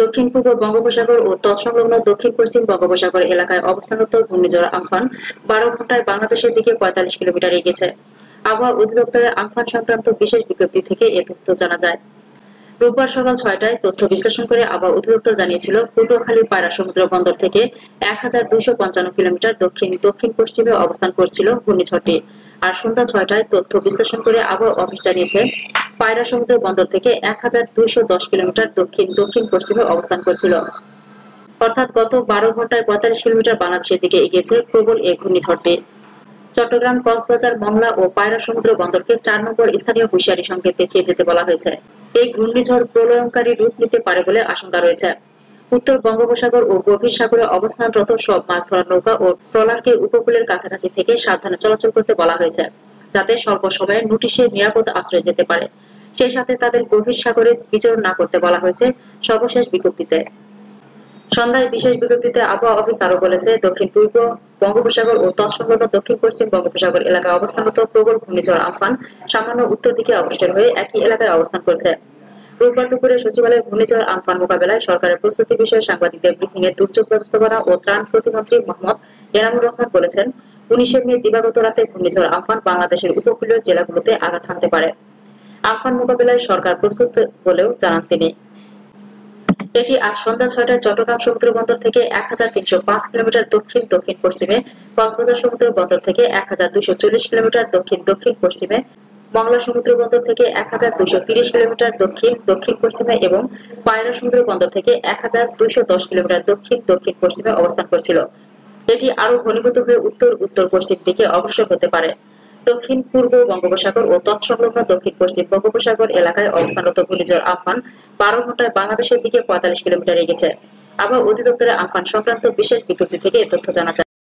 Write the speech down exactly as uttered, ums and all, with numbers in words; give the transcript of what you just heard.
দক্ষিণ পূর্ব বঙ্গোপসাগর ও তৎসংলগ্ন দক্ষিণ পশ্চিম বঙ্গোপসাগর এলাকায় অবস্থানরত ঘূর্ণিঝড় আম্ফান বারো ঘন্টায় বাংলাদেশের দিকে পঁয়তাল্লিশ কিলোমিটার এগিয়েছে। আবহাওয়া অধিদপ্তরের আম্ফান সংক্রান্ত বিশেষ বিজ্ঞপ্তি থেকে এ তথ্য জানা যায়। রোববার সকাল ছয়টায় তথ্য বিশ্লেষণ করে আবহাওয়া অধিদপ্তর জানিয়েছিল, পটুয়াখালীর পায়রা সমুদ্র বন্দর থেকে এক হাজার দুইশো পঞ্চান্ন কিলোমিটার দক্ষিণ দক্ষিণ পশ্চিমে অবস্থান করছিল ঘূর্ণিঝড়টি। আর সন্ধ্যা ছয়টায় তথ্য বিশ্লেষণ করে আবহাওয়া অফিস জানিয়েছে, পায়রা সমুদ্র বন্দর থেকে এক হাজার দুইশো দশ কিলোমিটার দক্ষিণ দক্ষিণ পশ্চিমে অবস্থান করছিল। অর্থাৎ গত বারো ঘন্টায় পঁয়তাল্লিশ কিলোমিটার বাংলাদেশের দিকে এগিয়েছে প্রবল এই ঘূর্ণিঝড়টি। চট্টগ্রাম, কক্সবাজার, মংলা ও পায়রা সমুদ্র বন্দরকে চার নম্বর স্থানীয় হুঁশিয়ারি সংকেত দেখিয়ে যেতে বলা হয়েছে। এই ঘূর্ণিঝড় প্রলয়ঙ্কারী রূপ নিতে পারে বলে আশঙ্কা রয়েছে। উত্তর বঙ্গোপসাগর ও গভীর সাগরে অবস্থানরত সব মাছ ধরার নৌকা ও ট্রলারকে উপকূলের কাছাকাছি থেকে সাবধানে চলাচল করতে বলা হয়েছে, যাতে স্বল্প সময়ে নোটিশে নিরাপদ আশ্রয়ে যেতে পারে। সেই সাথে তাদের গভীর সাগরে বিচরণ না করতে বলা হয়েছে সর্বশেষ বিজ্ঞপ্তিতে। সন্ধ্যায় বিশেষ বিজ্ঞপ্তিতে আবহাওয়া অফিস আরো বলেছে, দক্ষিণ পূর্ব বঙ্গোপসাগর ও তৎসংলগ্ন দক্ষিণ পশ্চিম বঙ্গোপসাগর এলাকায় অবস্থানরত প্রবল ঘূর্ণিঝড় আম্ফান সামান্য উত্তর দিকে অগ্রসর হয়ে একই এলাকায় অবস্থান করছে। রোববার দুপুরে সচিবালয়ে ঘূর্ণিঝড় আম্ফান মোকাবেলায় সরকারের প্রস্তুতি বিষয়ে সাংবাদিকদের ব্রিফিং এ দুর্যোগ ব্যবস্থাপনা ও ত্রাণ প্রতিমন্ত্রী মোহাম্মদ এনামুর রহমান বলেছেন, উনিশে মে দিবাগত রাতে ঘূর্ণিঝড় আম্ফান বাংলাদেশের উপকূলীয় জেলাগুলোতে আঘাত হানতে পারে। আম্ফান মোকাবেলায় সরকার প্রস্তুত বলেও জানান তিনি। এটি আজ সন্ধ্যা ছয়টায় চট্টগ্রাম সমুদ্র বন্দর থেকে এক হাজার তিনশো পাঁচ কিলোমিটার দক্ষিণ দক্ষিণ পশ্চিমে, কক্সবাজার সমুদ্র বন্দর থেকে এক হাজার দুইশো চল্লিশ কিলোমিটার দক্ষিণ দক্ষিণ পশ্চিমে, মংলা সমুদ্র বন্দর থেকে এক হাজার দুইশো তিরিশ কিলোমিটার দক্ষিণ দক্ষিণ পশ্চিমে এবং পায়রা সমুদ্র বন্দর থেকে এক হাজার দুইশো দশ কিলোমিটার দক্ষিণ দক্ষিণ পশ্চিমে অবস্থান করছিল। এটি আরো ঘনীভূত হয়ে উত্তর উত্তর পশ্চিম দিকে অগ্রসর হতে পারে। দক্ষিণ পূর্ব বঙ্গোপসাগর ও তৎসংলগ্ন দক্ষিণ পশ্চিম বঙ্গোপসাগর এলাকায় অবস্থানরত ঘূর্ণিঝড় আম্ফান বারো ঘন্টায় বাংলাদেশের দিকে পঁয়তাল্লিশ কিলোমিটার এগিয়েছে। আবহাওয়া অধিদপ্তরের আম্ফান সংক্রান্ত বিশেষ বিজ্ঞপ্তি থেকে এ তথ্য জানা যায়।